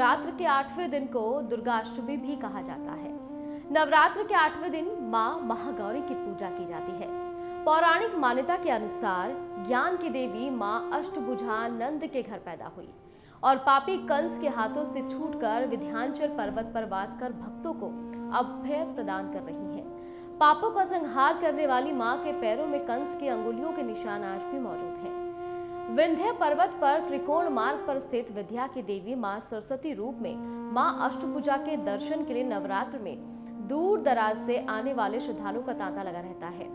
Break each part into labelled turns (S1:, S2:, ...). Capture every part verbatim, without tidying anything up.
S1: नवरात्र के आठवें दिन को दुर्गाष्टमी भी कहा जाता है। नवरात्र के आठवें दिन मां महागौरी की पूजा की जाती है। पौराणिक मान्यता के अनुसार ज्ञान की देवी मां अष्टभुजा नंद के घर पैदा हुई और पापी कंस के हाथों से छूटकर विंध्याचल पर्वत पर वास कर भक्तों को अभय प्रदान कर रही हैं। पापों का संहार करने वाली मां के पैरों में कंस की अंगुलियों के निशान आज भी मौजूद हैं। विंध्य पर्वत पर त्रिकोण मार्ग पर स्थित विद्या की देवी मां सरस्वती रूप में मां अष्टभुजा के दर्शन के लिए नवरात्र में दूर दराज से आने वाले श्रद्धालुओं का तांता लगा रहता है।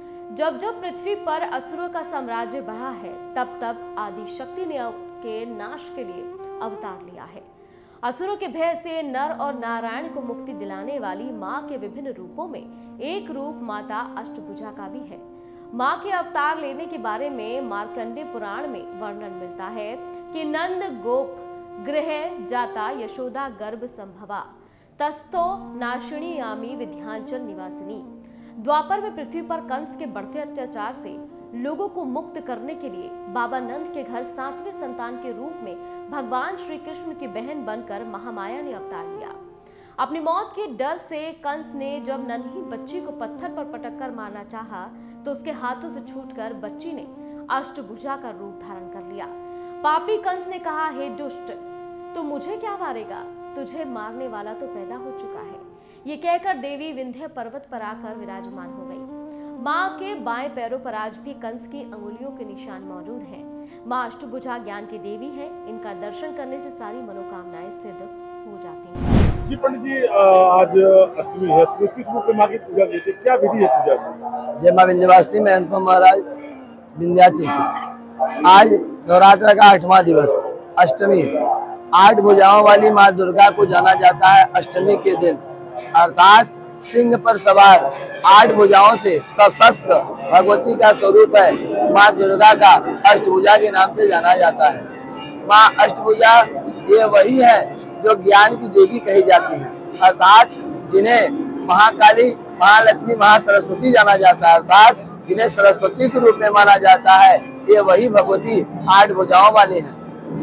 S1: जब जब पृथ्वी पर असुरों का साम्राज्य बढ़ा है, तब तब आदि शक्ति ने के नाश के लिए अवतार लिया है। असुरों के भय से नर और नारायण को मुक्ति दिलाने वाली मां के विभिन्न रूपों में एक रूप माता अष्टभुजा का भी है। मां के अवतार लेने के बारे में मार्कंडेय पुराण में वर्णन मिलता है कि नंद गोप गृह जाता यशोदा गर्भ संभवा तस्थो नाशिनी यामी विंध्याचल निवासिनी। द्वापर में पृथ्वी पर कंस के बढ़ते अत्याचार से लोगों को मुक्त करने के लिए बाबा नंद के घर सातवें संतान के रूप में भगवान श्री कृष्ण की बहन बनकर महामाया ने अवतार लिया। अपनी मौत के डर से कंस ने जब नन्ही बच्ची को पत्थर पर पटक कर मारना चाहा, तो उसके हाथों से छूटकर बच्ची ने अष्टभुजा का रूप धारण कर लिया। पापी कंस ने कहा, हे दुष्ट, तू मुझे क्या मारेगा? तुझे मारने वाला तो पैदा हो चुका है। ये कहकर देवी विंध्य पर्वत पर आकर विराजमान हो गई। मां के बाएं पैरों पर आज भी कंस की अंगुलियों के निशान मौजूद हैं। मां अष्टभुजा ज्ञान की देवी है। इनका दर्शन करने से सारी मनोकामनाएं सिद्ध हो जाती हैं।
S2: जी पंडित जी, आज अष्टमी है, अष्टमी किस रूप में मां की पूजा की जाती है? क्या विधि है पूजा की?
S3: जय मां विंध्यवासिनी, मैं अनुपम महाराज विंध्याचल से। आज नवरात्र का आठवां दिवस अष्टमी। आठ भुजाओं वाली माँ दुर्गा को जाना जाता है अष्टमी के दिन, अर्थात सिंह पर सवार आठ भुजाओं से सशस्त्र भगवती का स्वरूप है। माँ दुर्गा का अष्टभुजा के नाम से जाना जाता है। माँ अष्टभुजा ये वही है जो ज्ञान की देवी कही जाती है, अर्थात जिन्हें महाकाली, महालक्ष्मी, महासरस्वती जाना जाता है, अर्थात जिन्हें सरस्वती के रूप में माना जाता है। ये वही भगवती आठ भुजाओं वाली है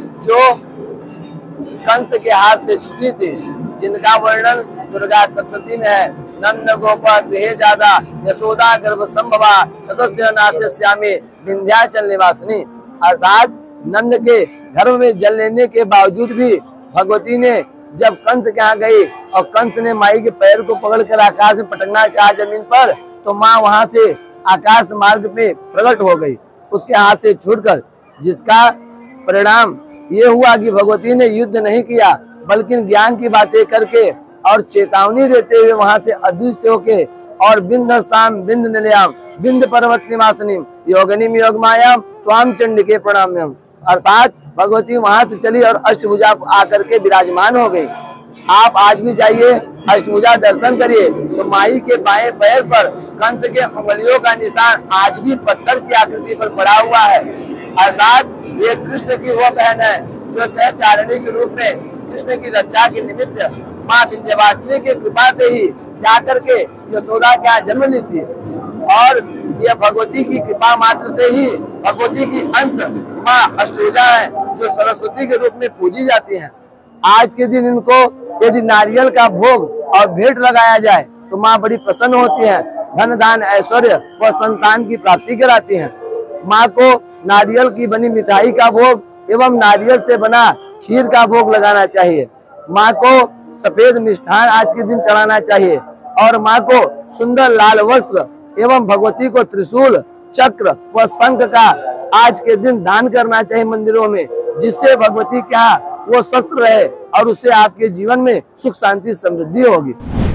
S3: जो कंस के हाथ से छूटी थी, जिनका वर्णन दुर्गा सप्तशती में है। नंद गोप गृह जाता यशोदा गर्भ संभवा ततोस्य नास्यामि विंध्याचल निवासिनी, अर्थात नंद के गर्भ में जल लेने के बावजूद भी भगवती ने जब कंस के यहाँ गई और कंस ने माई के पैर को पकड़कर आकाश में पटकना चाहा जमीन पर, तो माँ वहां से आकाश मार्ग पे प्रकट हो गई उसके हाथ से छूटकर, जिसका परिणाम ये हुआ कि भगवती ने युद्ध नहीं किया, बल्कि ज्ञान की बातें करके और चेतावनी देते हुए वहां से अदृश्य होके और बिंदस्ताम बिंद निलयाम बिंद पर्वत निवासिनी योगिनीम योगमायाम त्वाम चंडिके प्रणाम्यम, अर्थात भगवती वहां से चली और अष्टभुजा आकर के विराजमान हो गई। आप आज भी जाइए, अष्टभुजा दर्शन करिए, तो माई के बाएं पैर पर कंस के उंगलियों का निशान आज भी पत्थर की आकृति पर पड़ा हुआ है, अर्थात ये कृष्ण की वो बहन है जो सहचारिणी के रूप में कृष्ण की रक्षा के निमित्त माँ विंध्यवासिनी की कृपा से ही जाकर के यशोदा का जन्म ली थी। और यह भगवती की कृपा मात्र से ही भगवती की अंश माँ अष्टभुजा है जो सरस्वती के रूप में पूजी जाती है। आज के दिन इनको यदि नारियल का भोग और भेंट लगाया जाए तो माँ बड़ी प्रसन्न होती है, धन दान ऐश्वर्य व संतान की प्राप्ति कराती है। माँ को नारियल की बनी मिठाई का भोग एवं नारियल से बना खीर का भोग लगाना चाहिए। माँ को सफेद मिष्ठान आज के दिन चढ़ाना चाहिए और माँ को सुंदर लाल वस्त्र एवं भगवती को त्रिशूल, चक्र व शंख का आज के दिन दान करना चाहिए मंदिरों में, जिससे भगवती क्या वो शस्त्र रहे और उससे आपके जीवन में सुख शांति समृद्धि होगी।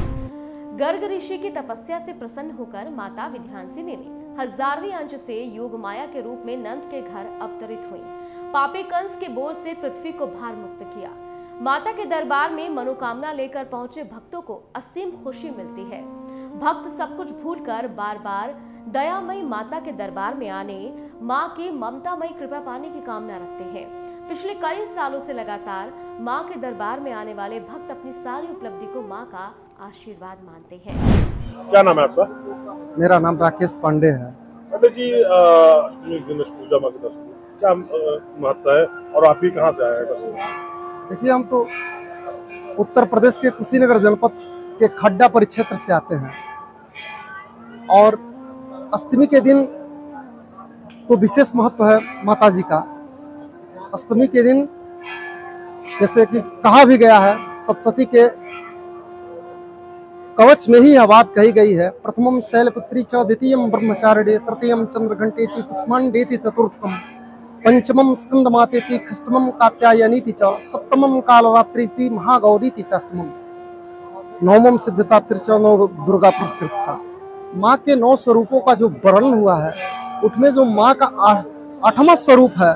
S1: गर्ग ऋषि की तपस्या से प्रसन्न होकर माता विंध्याचली ने हजारवीं अंश से योग माया के रूप में नंद के घर अवतरित हुई। पापी कंस के बोझ से पृथ्वी को भार मुक्त किया। माता के दरबार में मनोकामना लेकर पहुंचे भक्तों को असीम खुशी मिलती है। भक्त सब कुछ भूलकर बार बार दयामयी माता के दरबार में आने, माँ की ममतामयी कृपा पाने की कामना रखते हैं। पिछले कई सालों से लगातार माँ के दरबार में आने वाले भक्त अपनी सारी उपलब्धि को माँ का आशीर्वाद मानते हैं।
S2: क्या नाम है आपका?
S4: मेरा नाम राकेश पांडे है।
S2: पंडित जी, अष्टमी दिन अष्टभुजा माँ के दर्शन क्या महत्व है और आप ही कहाँ से आए हैं दर्शन?
S4: देखिए, हम तो उत्तर प्रदेश के कुशीनगर जनपद के खड्डा परिक्षेत्र से आते हैं और अष्टमी के दिन तो विशेष महत्व है माता जी का। अष्टमी के दिन जैसे कि कहा भी गया है, सप्तशती के कवच में ही यह बात कही गई है, प्रथमम शैलपुत्री च, द्वितीयम ब्रह्मचारिणी, तृतीयम चंद्रघंटेति, कुष्मांडेति, चतुर्थम पंचमम स्कंदमातेति, षष्ठमम कात्यायनीति च, सप्तमम कालरात्रीति, महागौरीति च, अष्टमम नवमम सिद्धतात्री च, नव दुर्गा पुरस्कृता। माँ के नौ स्वरूपों का जो वर्णन हुआ है, उसमें जो माँ का आठवां स्वरूप है,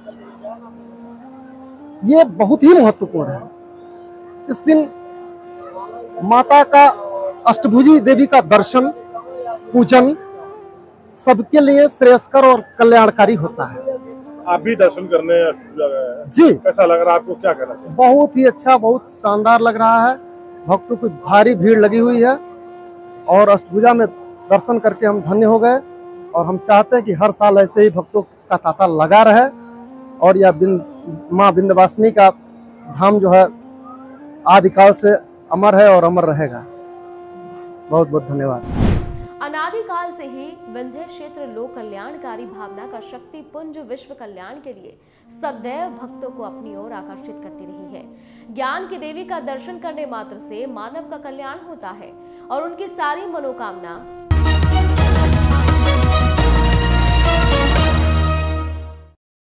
S4: ये बहुत ही महत्वपूर्ण है। इस दिन माता का अष्टभुजी देवी का दर्शन पूजन सबके लिए श्रेयस्कर और कल्याणकारी होता है।
S2: आप भी दर्शन करने पूजा गए हैं
S4: जी,
S2: कैसा लग रहा है आपको, क्या कहना चाहिए?
S4: बहुत ही अच्छा, बहुत शानदार लग रहा है। भक्तों की भारी भीड़ लगी हुई है और अष्टभुजा में दर्शन करके हम धन्य हो गए और हम चाहते हैं कि हर साल ऐसे ही भक्तों का तांता लगा रहे और यह बिंद माँ विंध्यवासिनी का धाम जो है आदिकाल से अमर है और अमर रहेगा। बहुत बहुत धन्यवाद।
S1: अनादिकाल से ही विंध्य क्षेत्र लोक कल्याणकारी भावना का शक्ति पुंज विश्व कल्याण के लिए सदैव भक्तों को अपनी ओर आकर्षित करती रही है। ज्ञान की देवी का दर्शन करने मात्र से मानव का कल्याण होता है और उनकी सारी मनोकामना